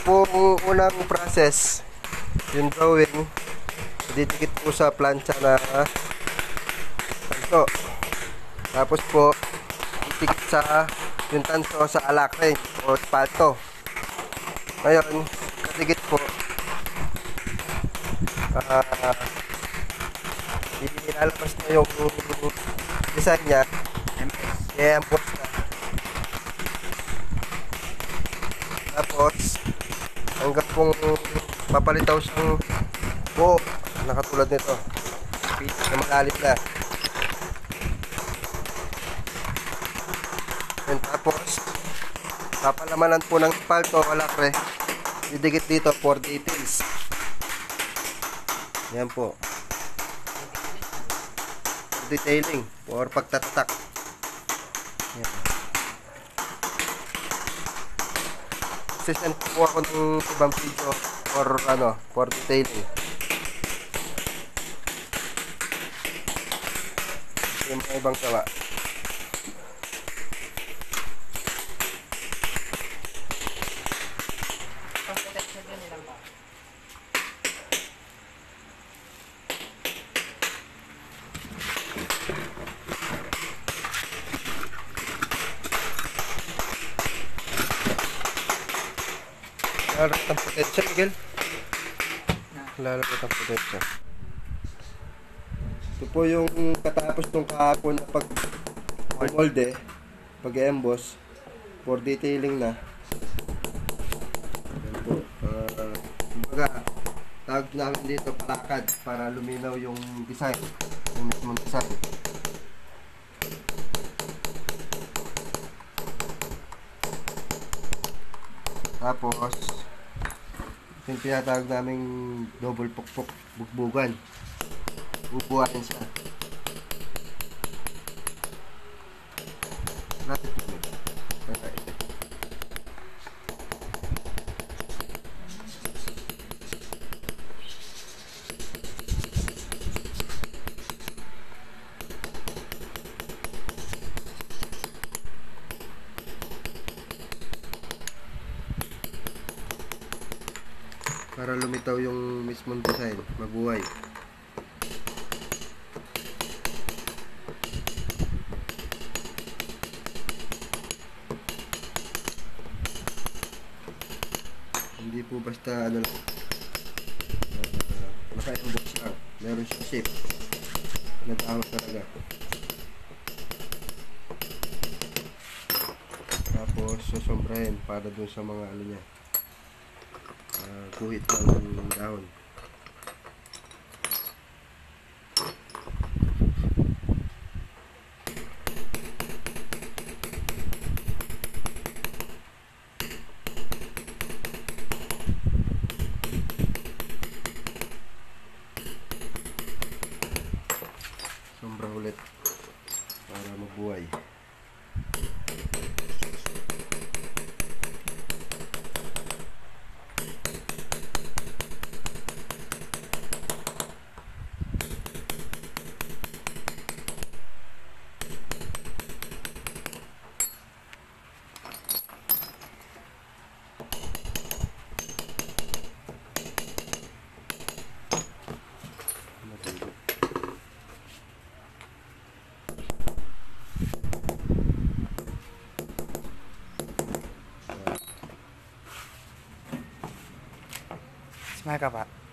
pong unang process, yung drawing, didikit po sa plancha na tanso. Tapos po, didikit sa yung tanso sa alakre o spalto. Ngayon, kadikit po, ilalabas na yung design niya. I-emboss na. Tapos, hanggang pong papalitaw siyang buo na katulad nito na malalim na. And tapos, papalamanan po ng spalto o alakre, didikit dito for details. Yan po, for detailing or pagtatatak. Yan. Sesend po ako ng ibang video for detailing. Yung mga ibang gawa. Lalagot ang potensya, Miguel. Lalagot ang potensya. Ito po yung katapos nung kahapon na pag-molde, pag-emboss, for detailing na. Yan po. Kumbaga, tawag namin dito palakad para luminaw yung design, yung mismong design. Tapos, yung tinatawag naming double pukpuk, bugbugan. Bubuhatin siya. Natin ito. Para lumitaw yung mismong design, mabuhay. Hindi po basta ano lang, naka-emboss lang, meron siyang shape, nag-ahot talaga. Tapos susombrahin para dun sa mga ano niya, guhit ng dahon. Sombra ulit para mabuhay. Semangat Pak.